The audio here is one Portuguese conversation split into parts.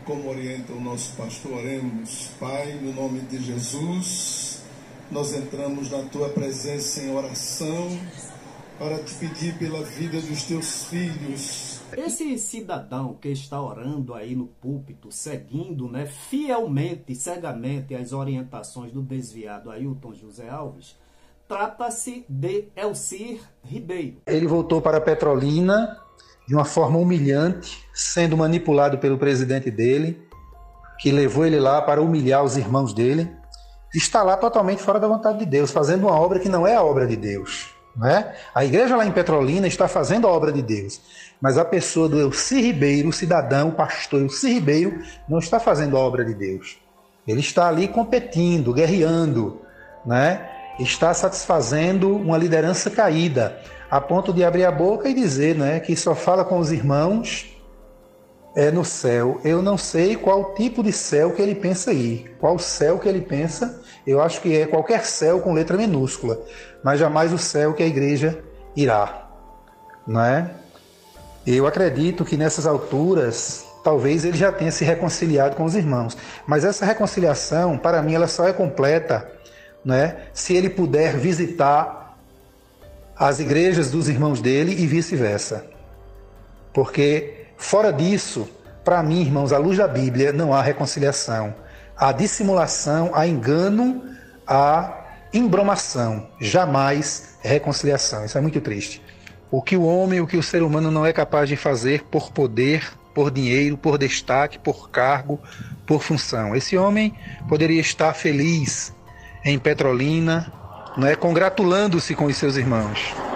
como orienta o nosso pastor, oremos. Pai, no nome de Jesus, nós entramos na Tua presença em oração para Te pedir pela vida dos Teus filhos. Esse cidadão que está orando aí no púlpito, seguindo, fielmente, cegamente as orientações do desviado Ailton José Alves, trata-se de Elcir Ribeiro. Ele voltou para Petrolina de uma forma humilhante, sendo manipulado pelo presidente dele, que levou ele lá para humilhar os irmãos dele. Está lá totalmente fora da vontade de Deus, fazendo uma obra que não é a obra de Deus. Não é? A igreja lá em Petrolina está fazendo a obra de Deus, mas a pessoa do Elcir Ribeiro, o cidadão, o pastor Elcir Ribeiro, não está fazendo a obra de Deus. Ele está ali competindo, guerreando, né? Está satisfazendo uma liderança caída, a ponto de abrir a boca e dizer, que só fala com os irmãos no céu. Eu não sei qual tipo de céu que ele pensa ir, qual céu que ele pensa. Eu acho que é qualquer céu com letra minúscula, mas jamais o céu que a igreja irá, não é? Eu acredito que nessas alturas, talvez ele já tenha se reconciliado com os irmãos, mas essa reconciliação, para mim, ela só é completa, se ele puder visitar as igrejas dos irmãos dele e vice-versa. Porque, fora disso, para mim, irmãos, à luz da Bíblia, não há reconciliação. Há dissimulação, há engano, há embromação, jamais reconciliação. Isso é muito triste. O que o ser humano não é capaz de fazer por poder, por dinheiro, por destaque, por cargo, por função. Esse homem poderia estar feliz em Petrolina, congratulando-se com os seus irmãos,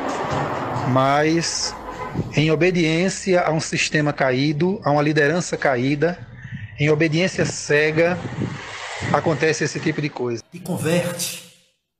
mas em obediência a um sistema caído, a uma liderança caída, em obediência cega, acontece esse tipo de coisa. Te converte,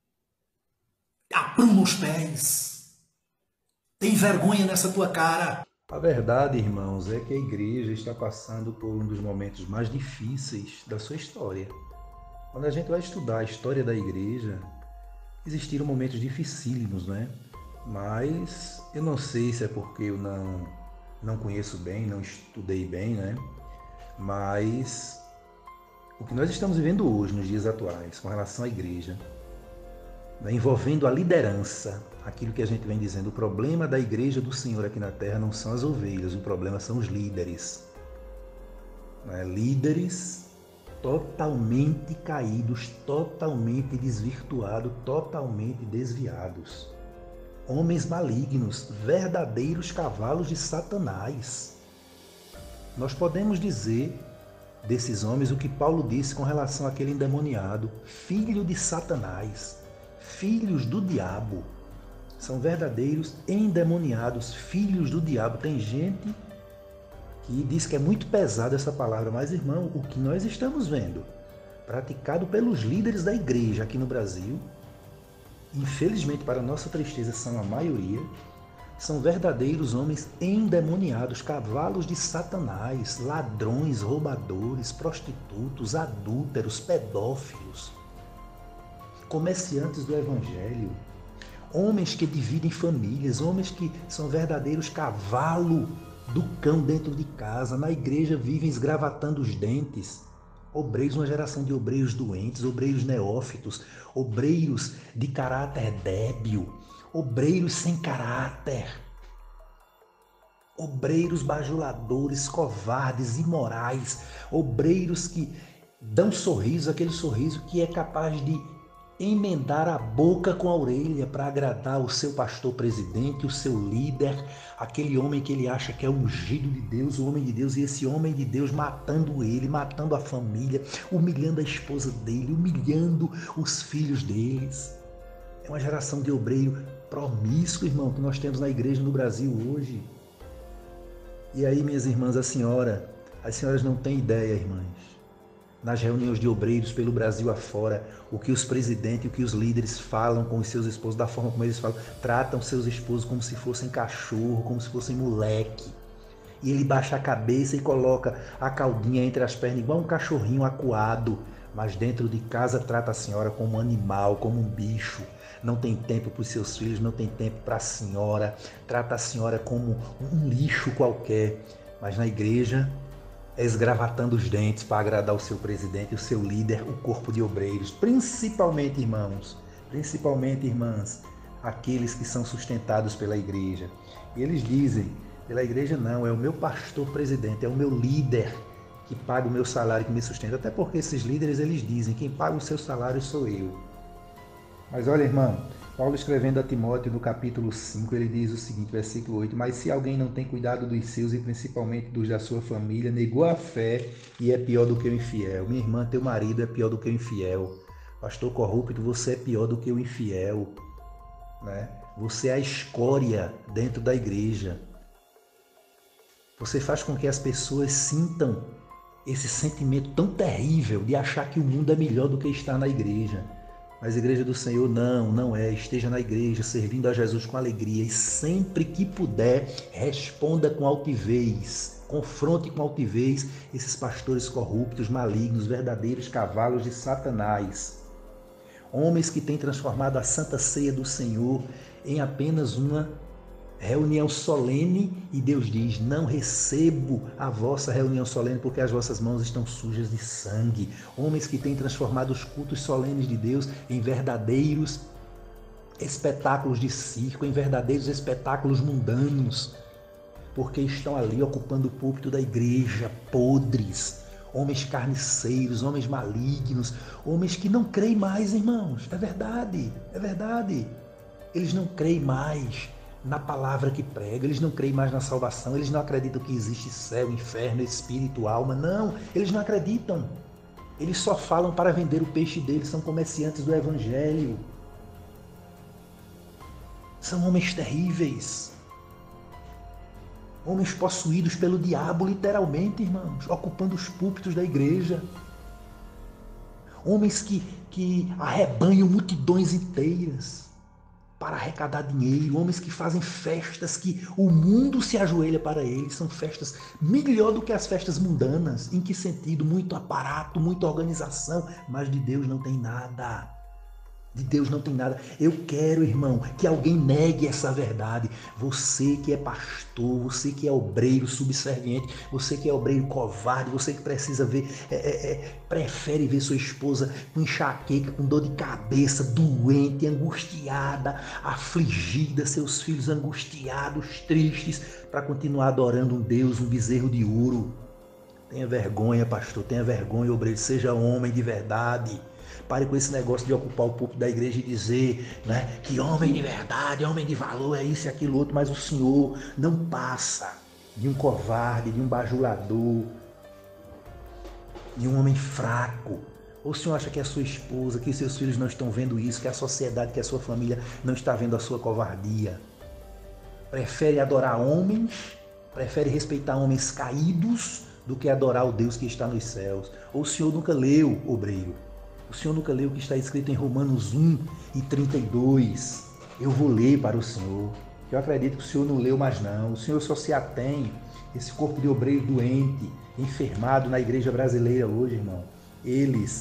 apruma os pés, tem vergonha nessa tua cara. A verdade, irmãos, é que a igreja está passando por um dos momentos mais difíceis da sua história. Quando a gente vai estudar a história da igreja, existiram momentos dificílimos, Mas eu não sei se é porque eu não conheço bem, não estudei bem, Mas o que nós estamos vivendo hoje, nos dias atuais, com relação à igreja, envolvendo a liderança, aquilo que a gente vem dizendo, o problema da igreja do Senhor aqui na terra não são as ovelhas, o problema são os líderes. Líderes totalmente caídos, totalmente desvirtuados, totalmente desviados. Homens malignos, verdadeiros cavalos de Satanás. Nós podemos dizer desses homens o que Paulo disse com relação àquele endemoniado, filho de Satanás, filhos do diabo. São verdadeiros endemoniados, filhos do diabo. Tem gente que diz que é muito pesada essa palavra, mas, irmão, o que nós estamos vendo, praticado pelos líderes da igreja aqui no Brasil, infelizmente, para nossa tristeza, são a maioria, são verdadeiros homens endemoniados, cavalos de Satanás, ladrões, roubadores, prostitutos, adúlteros, pedófilos, comerciantes do evangelho, homens que dividem famílias, homens que são verdadeiros cavalos do cão dentro de casa, na igreja vivem esgravatando os dentes. Obreiros, uma geração de obreiros doentes, obreiros neófitos, obreiros de caráter débil, obreiros sem caráter, obreiros bajuladores, covardes, imorais, obreiros que dão sorriso, aquele sorriso que é capaz de emendar a boca com a orelha para agradar o seu pastor presidente, o seu líder, aquele homem que ele acha que é ungido de Deus, o homem de Deus, e esse homem de Deus matando ele, matando a família, humilhando a esposa dele, humilhando os filhos deles. É uma geração de obreiro promíscuo, irmão, que nós temos na igreja no Brasil hoje. E aí, minhas irmãs, as senhoras não têm ideia, irmãs, nas reuniões de obreiros pelo Brasil afora, o que os presidentes e o que os líderes falam com os seus esposos, da forma como eles falam, tratam seus esposos como se fossem cachorro, como se fossem moleque. E ele baixa a cabeça e coloca a caldinha entre as pernas, igual um cachorrinho acuado, mas dentro de casa trata a senhora como um animal, como um bicho. Não tem tempo para os seus filhos, não tem tempo para a senhora, trata a senhora como um lixo qualquer. Mas na igreja esgravatando os dentes para agradar o seu presidente, o seu líder, o corpo de obreiros, principalmente, irmãos, principalmente, irmãs, aqueles que são sustentados pela igreja. E eles dizem, pela igreja não, é o meu pastor presidente, é o meu líder que paga o meu salário, que me sustenta. Até porque esses líderes, eles dizem, quem paga o seu salário sou eu. Mas olha, irmão, Paulo escrevendo a Timóteo no capítulo 5, ele diz o seguinte, versículo 8, mas se alguém não tem cuidado dos seus e principalmente dos da sua família, negou a fé e é pior do que o infiel. Minha irmã, teu marido é pior do que o infiel. Pastor corrupto, você é pior do que o infiel. Né? Você é a escória dentro da igreja. Você faz com que as pessoas sintam esse sentimento tão terrível de achar que o mundo é melhor do que estar na igreja. Mas a igreja do Senhor não é. Esteja na igreja, servindo a Jesus com alegria e sempre que puder, responda com altivez, confronte com altivez esses pastores corruptos, malignos, verdadeiros cavalos de Satanás. Homens que têm transformado a Santa Ceia do Senhor em apenas uma reunião solene e Deus diz, não recebo a vossa reunião solene porque as vossas mãos estão sujas de sangue. Homens que têm transformado os cultos solenes de Deus em verdadeiros espetáculos de circo, em verdadeiros espetáculos mundanos, porque estão ali ocupando o púlpito da igreja, podres, homens carniceiros, homens malignos, homens que não creem mais, irmãos. É verdade, é verdade. Eles não creem mais na palavra que prega, eles não creem mais na salvação, eles não acreditam que existe céu, inferno, espírito, alma, não, eles não acreditam. Eles só falam para vender o peixe deles, são comerciantes do evangelho. São homens terríveis. Homens possuídos pelo diabo, literalmente, irmãos, ocupando os púlpitos da igreja. Homens que arrebanham multidões inteiras para arrecadar dinheiro, homens que fazem festas que o mundo se ajoelha para eles, são festas melhor do que as festas mundanas. Em que sentido? Muito aparato, muita organização, mas de Deus não tem nada. De Deus não tem nada. Eu quero, irmão, que alguém negue essa verdade. Você que é pastor, você que é obreiro subserviente, você que é obreiro covarde, você que precisa ver, prefere ver sua esposa com enxaqueca, com dor de cabeça, doente, angustiada, afligida, seus filhos angustiados, tristes, para continuar adorando um Deus, um bezerro de ouro. Tenha vergonha, pastor, tenha vergonha, obreiro, seja homem de verdade. Pare com esse negócio de ocupar o púlpito da igreja e dizer, né, que homem de verdade, homem de valor, é isso e aquilo outro, mas o Senhor não passa de um covarde, de um bajulador, de um homem fraco. Ou o Senhor acha que a sua esposa, que seus filhos não estão vendo isso, que a sociedade, que a sua família não está vendo a sua covardia? Prefere adorar homens, prefere respeitar homens caídos do que adorar o Deus que está nos céus. Ou o Senhor nunca leu, obreiro? O Senhor nunca leu o que está escrito em Romanos 1:32. Eu vou ler para o Senhor. Eu acredito que o Senhor não leu, mas não. O Senhor só se atém, esse corpo de obreiro doente, enfermado na igreja brasileira hoje, irmão. Eles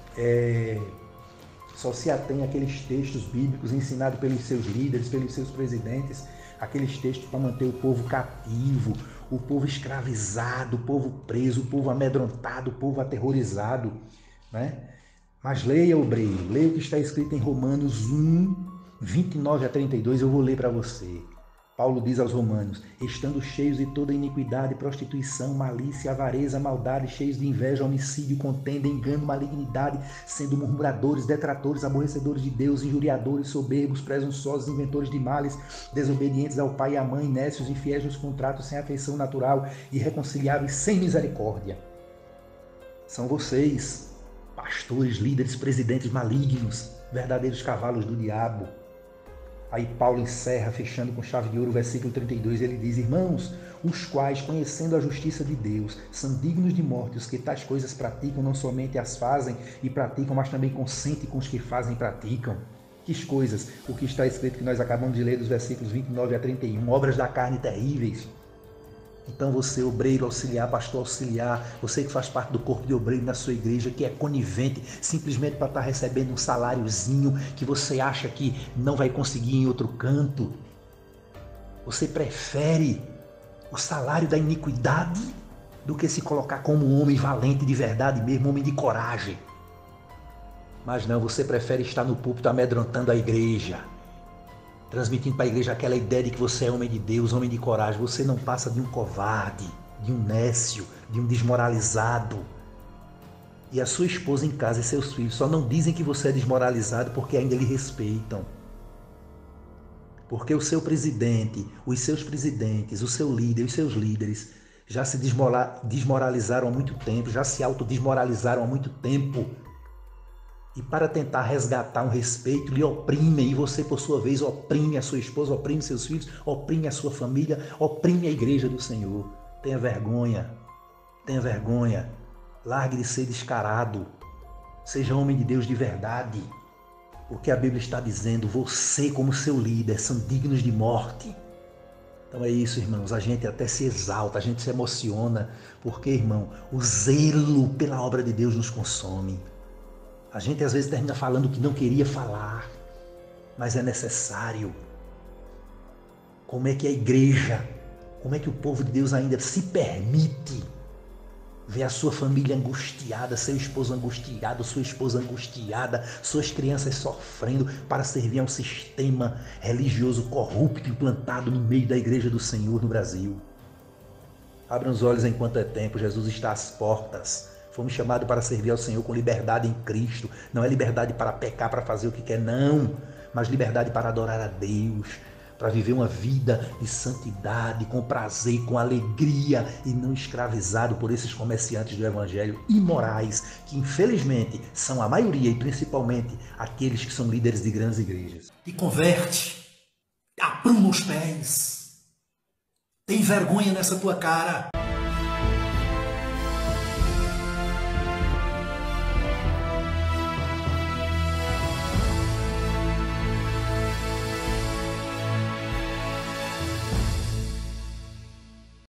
só se atém àqueles textos bíblicos ensinados pelos seus líderes, pelos seus presidentes, aqueles textos para manter o povo cativo, o povo escravizado, o povo preso, o povo amedrontado, o povo aterrorizado, né? Mas leia, obreiro, leia o que está escrito em Romanos 1:29-32, eu vou ler para você. Paulo diz aos romanos, estando cheios de toda iniquidade, prostituição, malícia, avareza, maldade, cheios de inveja, homicídio, contenda, engano, malignidade, sendo murmuradores, detratores, aborrecedores de Deus, injuriadores, soberbos, presunçosos, inventores de males, desobedientes ao pai e à mãe, nécios, infiéis nos contratos, sem afeição natural, irreconciliáveis, sem misericórdia. São vocês, pastores, líderes, presidentes malignos, verdadeiros cavalos do diabo. Aí Paulo encerra, fechando com chave de ouro, o versículo 32, ele diz, irmãos, os quais, conhecendo a justiça de Deus, são dignos de morte, os que tais coisas praticam, não somente as fazem e praticam, mas também consentem com os que fazem e praticam. Que coisas? O que está escrito que nós acabamos de ler dos versículos 29-31, obras da carne terríveis. Então você, obreiro auxiliar, pastor auxiliar, você que faz parte do corpo de obreiro na sua igreja, que é conivente, simplesmente para estar recebendo um saláriozinho que você acha que não vai conseguir em outro canto. Você prefere o salário da iniquidade do que se colocar como um homem valente de verdade mesmo, homem de coragem. Mas não, você prefere estar no púlpito amedrontando a igreja, transmitindo para a igreja aquela ideia de que você é homem de Deus, homem de coragem. Você não passa de um covarde, de um nécio, de um desmoralizado. E a sua esposa em casa e seus filhos só não dizem que você é desmoralizado porque ainda lhe respeitam. Porque o seu presidente, os seus presidentes, o seu líder, os seus líderes já se desmoralizaram há muito tempo, já se autodesmoralizaram há muito tempo. E para tentar resgatar um respeito, lhe oprimem, e você, por sua vez, oprime a sua esposa, oprime seus filhos, oprime a sua família, oprime a igreja do Senhor. Tenha vergonha, tenha vergonha. Largue de ser descarado. Seja homem de Deus de verdade. Porque a Bíblia está dizendo, você como seu líder são dignos de morte. Então é isso, irmãos, a gente até se exalta, a gente se emociona, porque, irmão, o zelo pela obra de Deus nos consome. A gente às vezes termina falando o que não queria falar, mas é necessário. Como é que a igreja, como é que o povo de Deus ainda se permite ver a sua família angustiada, seu esposo angustiado, sua esposa angustiada, suas crianças sofrendo para servir a um sistema religioso corrupto implantado no meio da igreja do Senhor no Brasil? Abram os olhos enquanto é tempo, Jesus está às portas. Fomos chamados para servir ao Senhor com liberdade em Cristo. Não é liberdade para pecar, para fazer o que quer, não. Mas liberdade para adorar a Deus, para viver uma vida de santidade, com prazer, com alegria e não escravizado por esses comerciantes do Evangelho imorais, que infelizmente são a maioria e principalmente aqueles que são líderes de grandes igrejas. E converte, apruma os pés, tem vergonha nessa tua cara.